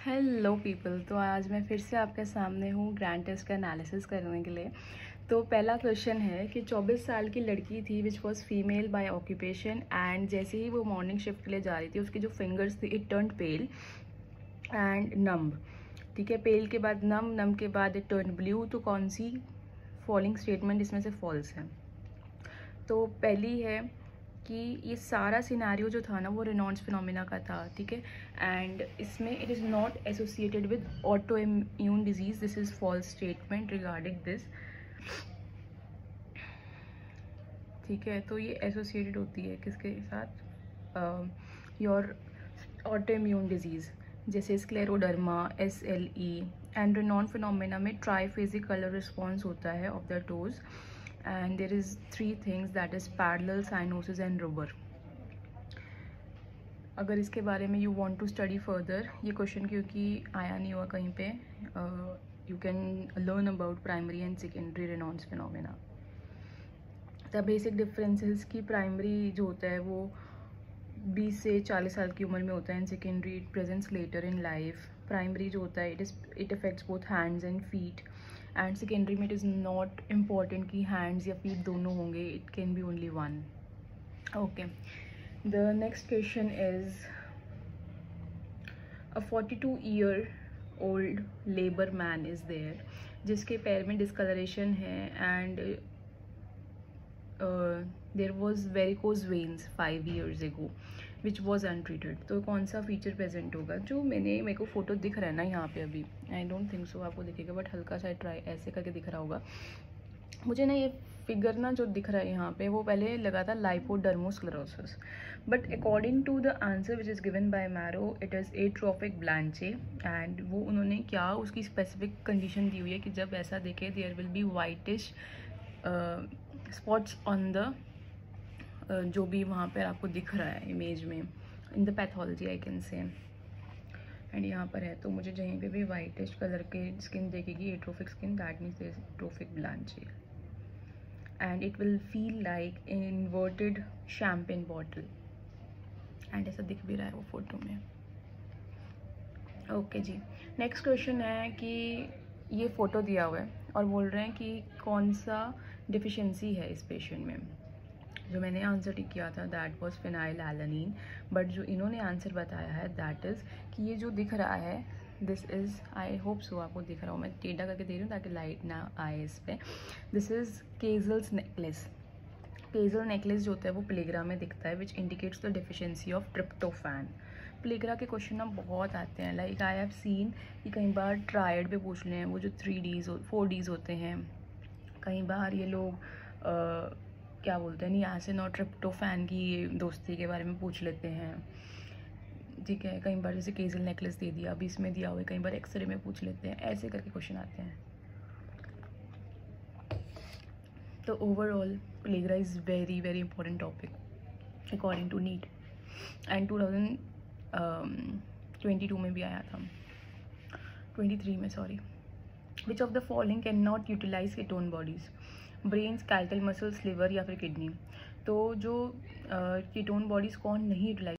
Hello people, तो आज मैं फिर से आपके सामने हूँ ग्रैंड टेस्ट का एनालिसिस करने के लिए। तो पहला क्वेश्चन है कि 24 साल की लड़की थी which was female by occupation, and जैसे ही वो मॉर्निंग शिफ्ट के लिए जा रही थी उसकी जो फिंगर्स थी it turn pale and numb. ठीक है, पेल के बाद नम के बाद इट टर्न ब्लू। तो कौन सी फॉलोइंग स्टेटमेंट इसमें से फॉल्स है? तो पहली है कि ये सारा सिनेरियो जो था ना वो रेनॉल्ड्स फिनोमिना का था। ठीक है, एंड इसमें it is not associated with auto immune disease. This is false statement regarding this. ठीक है, तो ये एसोसिएटेड होती है किसके साथ? योर ऑटो इम्यून डिजीज़ जैसे scleroderma, SLE। And Raynaud phenomena में ट्राइफेजिक कलर रिस्पॉन्स होता है of the toes, and there is three things, that is parallel, cyanosis and rubber. अगर इसके बारे में you want to study further, ये question क्योंकि आया नहीं हुआ कहीं पे, you can learn about primary and secondary Raynaud's phenomena. The basic differences की प्राइमरी जो होता है वो 20 से 40 साल की उम्र में होता है, and secondary it presents later in life. Primary जो होता है it affects both hands and feet, and secondary में इट इज़ नॉट इम्पॉर्टेंट कि हैंड्स या फीट दोनों होंगे, it can be only one. Okay, the next question is a 42-year-old labour man is there जिसके पैर में डिस्कलरेशन है, and there was varicose veins 5 years ago which was untreated. तो कौन सा फीचर प्रेजेंट होगा? जो मेरे को फोटो दिख रहा है ना यहाँ पे, अभी आई डोंट थिंक सो आपको दिखेगा, बट हल्का सा ट्राई ऐसे करके दिख रहा होगा मुझे ना। ये फिगर ना जो दिख रहा है यहाँ पे वो पहले लगा था lipodermatosclerosis, but according to the answer which is given by Marrow it is atrophic blanche. And वो उन्होंने क्या उसकी स्पेसिफिक कंडीशन दी हुई है कि जब ऐसा देखे there will be whitish spots on the जो भी वहाँ पर आपको दिख रहा है इमेज में, in the pathology I can say. And यहाँ पर है तो मुझे जहीं पे भी वाइटिश कलर के स्किन देखेगी atrophic skin, that means atrophic blanche, and it will feel like inverted champagne bottle, and ऐसा दिख भी रहा है वो फोटो में। ओके जी, नेक्स्ट क्वेश्चन है कि ये फ़ोटो दिया हुआ है और बोल रहे हैं कि कौन सा डिफिशिएंसी है इस पेशेंट में। जो मैंने आंसर किया था that was phenylalanine, but जो इन्होंने आंसर बताया है दैट इज़ कि ये जो दिख रहा है this is, I hope so आपको दिख रहा हूँ, मैं टेढ़ा करके दे रही हूँ ताकि लाइट ना आए इस पर। This is Casal's necklace. Casal necklace जो होता है वो प्लेग्रा में दिखता है which indicates the deficiency of tryptophan. Pellagra के क्वेश्चन ना बहुत आते हैं, लाइक आई हैव सीन कि कई बार ट्रायड पे पूछ लें, वो जो 3Ds 4Ds होते हैं, कई बार ये लोग क्या बोलते हैं नियासिन और ट्रिप्टोफैन की दोस्ती के बारे में पूछ लेते हैं। ठीक है, कई बार जैसे केजल नेकलेस दे दिया, अभी इसमें दिया हुआ है, कई बार एक्सरे में पूछ लेते हैं, ऐसे करके क्वेश्चन आते हैं। तो overall pellagra is very very important topic according to NEET, and 2022 में भी आया था, 23 में sorry. Which of the following can not utilize ketone bodies? Brain, skeletal muscles, liver या फिर किडनी। तो जो कीटोन बॉडीज़ कौन नहीं यूटिलाइज